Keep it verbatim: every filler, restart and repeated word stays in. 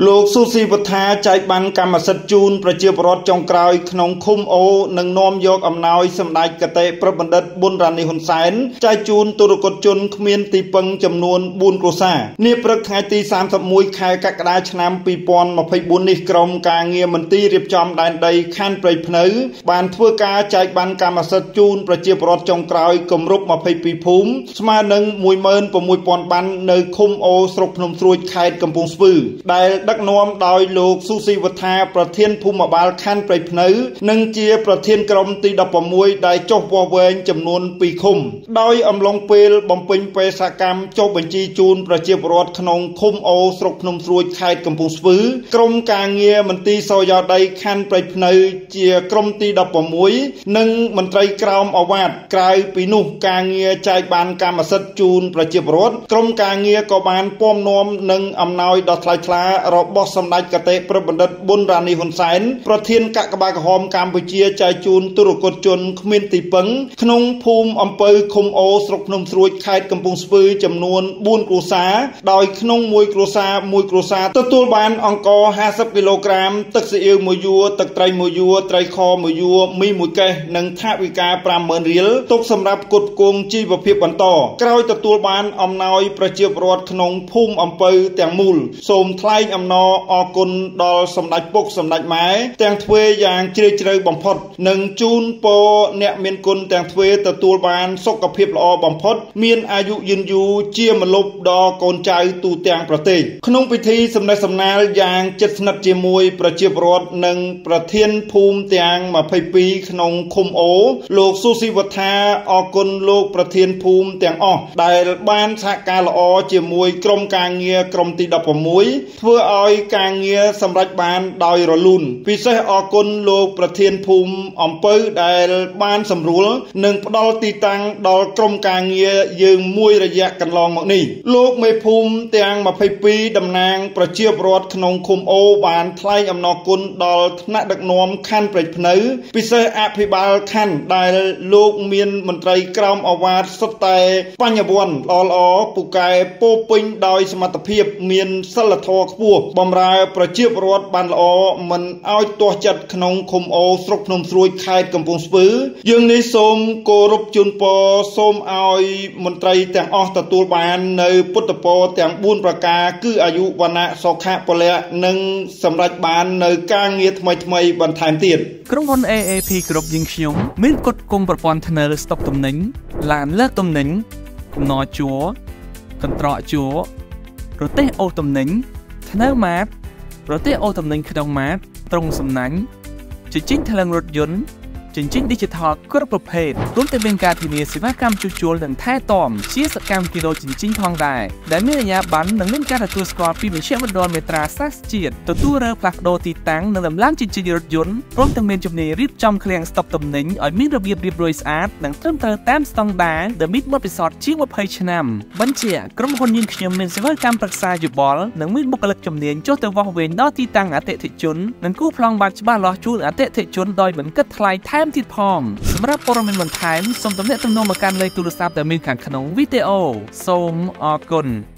លោកស៊ូស៊ីវថាចែកបានកម្មសិទ្ធិជូនប្រជាពលរដ្ឋចុងក្រោយក្នុងឃុំអូនិងនាំយកអំណោយសម្ដេចកតេប្របណ្ឌិតប៊ុនរ៉ានីហ៊ុនសែនចែកជូនទុរគតជនគ្មានទីពឹងចំនួនបួនគ្រួសារនាព្រឹកថ្ងៃទីសាមសិបមួយខែកក្កដាឆ្នាំពីរពាន់ម្ភៃបួននេះក្រុមការងារមន្ទីររៀបចំដែនដីខណ្ឌព្រៃភ្នៅបានធ្វើការចែកបានកម្មសិទ្ធិជូនប្រជាពលរដ្ឋចុងក្រោយគម្រប់ម្ភៃពីរភូមិស្មើនឹងមួយម៉ឺន៦ពាន់បាននៅឃុំអូស្រុកភ្នំស្រួយខេត្តកំពង់ស្ពឺដែលដឹកនាំដោយលោកស៊ូស៊ីវថាប្រធានភូមិបាលខណ្ឌព្រៃភ្នៅនិងជាប្រធានក្រុមទីដប់ប្រាំមួយដែលចុះវាស់វែងចំនួនពីរឃុំដោយអំឡុងពេលបំពេញបេសកកម្មចុះបញ្ជីជូនប្រជាពលរដ្ឋក្នុងឃុំអូស្រុកភ្នំស្រួយខេត្តកំពង់ស្ពឺក្រុមការងារមន្ទីរសយោដីខណ្ឌព្រៃភ្នៅជាក្រុមទីដប់ប្រាំមួយនិងមន្ត្រីក្រមអាវ៉ាតក្រៅពីនោះការងារចែកបានកម្មសិទ្ធិជូនប្រជាពលរដ្ឋក្រុមការងារក៏បានពំនាំនឹងអំណោយដ៏ថ្លៃថ្លារបស់សម្ដេចកតេប្របណ្ឌិតប៊ុនរ៉ានីហ៊ុនសែនប្រធានកាកបាទក្រហមកម្ពុជាចែកជូនទុរគតជនគ្មានទីពឹងក្នុងភូមិអំពៅឃុំអូស្រុកភ្នំស្រួយខេត្តកំពង់ស្ពឺចំនួនបួនគ្រួសារដោយក្នុងមួយគ្រួសារមួយគ្រួសារទទួលបានអង្ករហាសិបគីឡូក្រាមទឹកស៊ីអ៊ីវមួយយួរទឹកត្រីមួយយួរត្រីខមួយយួរមីមួយកេសនិងថវិកាប្រាំម៉ឺនរៀលទុកសម្រាប់ផ្គត់ផ្គង់ជីវភាពបន្តក្រោយទទួលបានអំណោយប្រជាពលរដ្ឋក្នុងភូមិអំពៅទាំងមូលសូមថ្លែងអំណរអគុណដល់សម្ដេចពុកសម្ដេចម៉ែទាំងទ្វេយ៉ាងជ្រាលជ្រៅបំផុតនិងជូនពរអ្នកមានគុណទាំងទ្វេទទួលបានសុខភាពល្អបំផុតមានអាយុយឺនយូរជាម្លប់ដល់កូនចៅទូទាំងប្រទេសក្នុងពិធីសម្ដែងសម្ដាលយ៉ាងជិតស្និទ្ធជាមួយប្រជាពលរដ្ឋនិងប្រធានភូមិទាំងម្ភៃពីរក្នុងឃុំអូលោកស៊ូស៊ីវថាអគុណលោកប្រធានភូមិទាំងអស់ដែលបានសហការល្អជាមួយក្រុមការងារក្រុមទីដប់ប្រាំមួយធ្វើឲ្យការងារសម្រេចបានដោយរលូនពិសេសអគុណលោកប្រធានភូមិអំពៅដែលបានសម្រួលនិងផ្ដល់ទីតាំងដល់ក្រុមការងារយើងមួយរយៈកន្លងមកនេះលោកមេភូមិទាំងម្ភៃពីរតំណាងប្រជាពលរដ្ឋក្នុងឃុំអូបានថ្លែងអំណរគុណដល់ថ្នាក់ដឹកនាំខណ្ឌព្រៃភ្នៅពិសេសអភិបាលខណ្ឌដែលលោកមានមន្ត្រីក្រមអាវ៉ាតសុទ្ធតែបញ្ញវន្តល្អល្អពូកែពោពេញដោយសមត្ថភាពមានសិលធម៌ខ្ពស់បម្រើប្រជាពលរដ្ឋបានល្អមិនឲ្យទាស់ចិត្តក្នុងឃុំអូស្រុកភ្នំស្រួយខេត្តកំពង់ស្ពឺយើងនេះសូមគោរពជូនពរសូមឲ្យមន្ត្រីទាំងអស់ទទួលបាននៅពុទ្ធពរទាំងបួនប្រការគឺអាយុវណ្ណៈសុខៈពលៈនិងសម្រេចបាននៅការងារថ្មីថ្មីបន្ថែមទៀតក្រុមហ៊ុន เอ เอ พี គ្រប់យើងខ្ញុំមានគុតគុំប្រព័ន្ធធ្នើរស្តុកទំនិញឡានលើកទំនិញកំណជួរកន្ត្រកជួរប្រទេសអូទំនិញធ្នើរម៉ាតប្រទេសអូទំនិញក្នុងម៉ាតត្រង់សំណាញ់ជញ្ជីងថ្លើងរថយន្តជញ្ជីង Digital គ្រប់ប្រភេទរួមទាំងមានការធានាសេវាកម្មជួសជុលនិងថែទាំជាសកម្មគីឡូជញ្ជីងផងដែរដែលមានអាជ្ញាប័ណ្ណនិងមានការទទួលស្គាល់ពីមជ្ឈមណ្ឌលមេត្រាសាស្ត្រជាតិទទួលរើផ្លាស់ប្ដូរទីតាំងនិងដំឡើងជញ្ជីងរថយន្តព្រមទាំងមានជំនាញរៀបចំឃ្លាំងស្តុកទំនិញឲ្យមានរបៀបរៀបរយស្អាតនិងត្រឹមត្រូវតាមស្តង់ដារដែលមានបទពិសោធន៍ជាងម្ភៃឆ្នាំបញ្ជាក្រុមហ៊ុនយើងខ្ញុំមានសេវាកម្មប្រឹក្សាយោបល់និងមានបុគ្គលិកជំនាញចុះទៅវាស់វែងដល់ទីតាំងអតិថិជននិងគូប្លង់បាតច្បាស់លាស់ជូនអតិថិជនដោយមិនគិតថ្លៃថែមទៀតផងសម្រាប់ព័ត៌មានបន្ថែមសូមទំនាក់ទំនងមកកាន់លេខទូរស័ព្ទដែលមានខាងក្នុងវីដេអូសូមអរគុណ